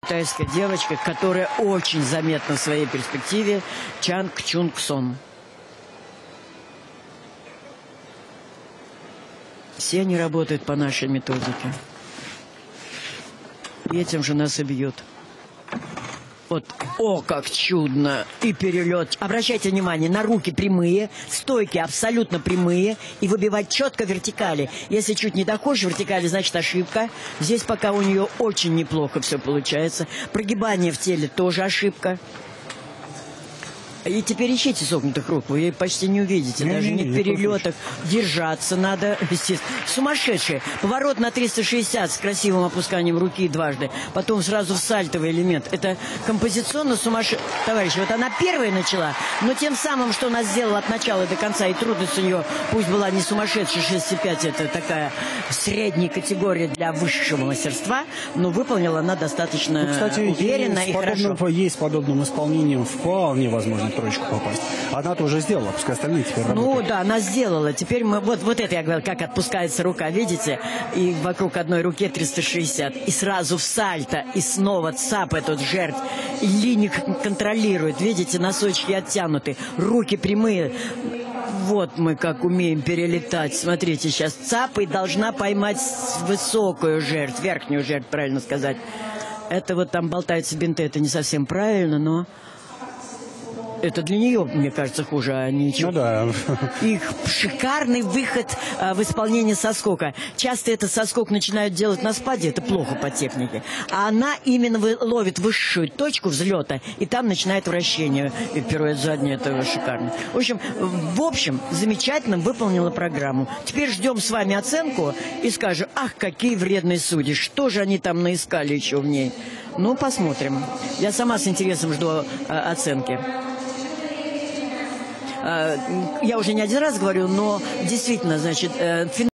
китайская девочка, которая очень заметна в своей перспективе, Чанг Чунг Сон. Все они работают по нашей методике. И этим же нас и бьют. Вот, о, как чудно! И перелет. Обращайте внимание, на руки прямые, стойки абсолютно прямые, и выбивать четко вертикали. Если чуть не доходишь вертикали, значит ошибка. Здесь пока у нее очень неплохо все получается. Прогибание в теле тоже ошибка. И теперь ищите согнутых рук, вы ее почти не увидите, даже не в перелетах. Держаться надо, естественно. Сумасшедшие. Поворот на 360 с красивым опусканием руки дважды. Потом сразу в сальтовый элемент. Это композиционно сумасшедший. Товарищи, вот она первая начала, но тем самым, что она сделала от начала до конца, и трудность у нее, пусть была не сумасшедшая, 6,5, это такая средняя категория для высшего мастерства, но выполнила она достаточно уверенно и хорошо. Есть подобным исполнением вполне возможно троечку попасть. Она-то уже сделала, пускай остальные теперь работают. Ну да, она сделала. Теперь мы... Вот это я говорю, как отпускается рука, видите? И вокруг одной руки 360. И сразу в сальто. И снова цап этот жертв. И линию контролирует. Видите, носочки оттянуты. Руки прямые. Вот мы как умеем перелетать. Смотрите, сейчас цап и должна поймать высокую жертву. Верхнюю жертву, правильно сказать. Это вот там болтаются бинты. Это не совсем правильно, но... Это для нее, мне кажется, хуже, а ничего. Ну да. Их шикарный выход в исполнении соскока. Часто этот соскок начинают делать на спаде, это плохо по технике. А она именно ловит высшую точку взлета, и там начинает вращение. И пируэт задний, это шикарно. В общем, замечательно выполнила программу. Теперь ждем с вами оценку и скажем, ах, какие вредные судьи, что же они там наискали еще в ней. Ну, посмотрим. Я сама с интересом жду оценки. Я уже не один раз говорю, но действительно, значит,